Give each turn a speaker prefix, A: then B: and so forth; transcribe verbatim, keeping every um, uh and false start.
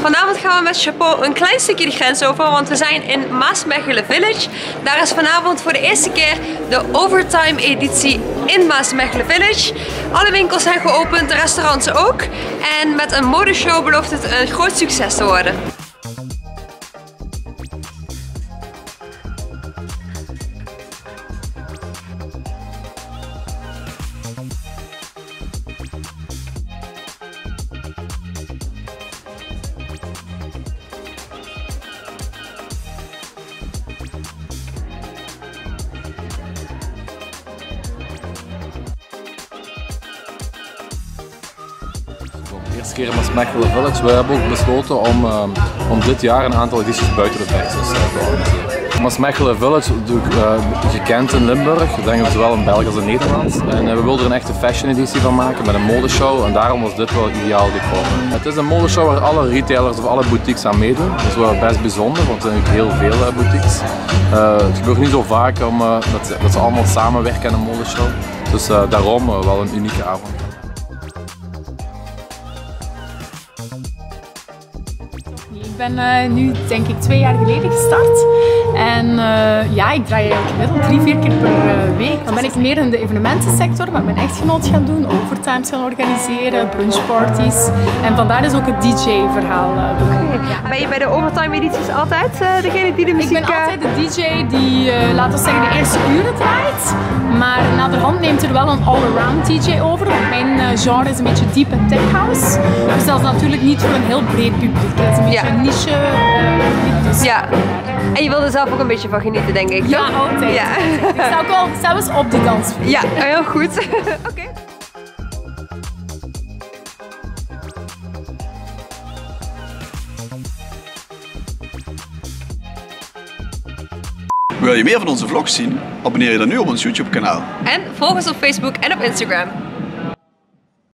A: Vanavond gaan we met Chapeau een klein stukje de grens over, want we zijn in Maasmechelen Village. Daar is vanavond voor de eerste keer de overtime editie in Maasmechelen Village. Alle winkels zijn geopend, de restaurants ook. En met een modeshow belooft het een groot succes te worden.
B: De eerste keer in Maasmechelen Village. We hebben ook besloten om, uh, om dit jaar een aantal edities buiten de Vijfsters te organiseren. Maasmechelen Village, uh, gekend in Limburg, ik denk zowel in België als in Nederland. En uh, we wilden er een echte fashion editie van maken met een modeshow en daarom was dit wel ideaal gekomen. Het is een modeshow waar alle retailers of alle boutiques aan meedoen. Dat is wel best bijzonder, want er zijn heel veel uh, boutiques. Uh, het gebeurt niet zo vaak om, uh, dat, ze, dat ze allemaal samenwerken aan een modeshow. Dus uh, daarom uh, wel een unieke avond.
C: Ik ben uh, nu denk ik twee jaar geleden gestart en uh, ja, ik draai eigenlijk gemiddeld drie, vier keer per uh, week. Dan ben ik meer in de evenementensector met mijn echtgenoot gaan doen, overtimes gaan organiseren, brunchparties en vandaar is ook het D J-verhaal uh, begonnen.
A: Ja. Ben je bij de overtime edities altijd uh, degene die de muziek...
C: Ik ben altijd de D J die, uh, laten we zeggen, de eerste uren draait, maar naderhand neemt er wel een all-around D J over, want mijn uh, genre is een beetje deep en tech house, dus dat is natuurlijk niet voor een heel breed publiek. Het is een beetje
A: ja.
C: een niche uh, dus
A: ja. En je wil er zelf ook een beetje van genieten, denk ik.
C: Ja,
A: toch?
C: altijd.
A: Ja.
C: Ik sta ook al zelfs op de dansvloer.
A: Ja, heel goed. Oké. Okay.
D: Wil je meer van onze vlogs zien? Abonneer je dan nu op ons YouTube kanaal.
A: En volg ons op Facebook en op Instagram.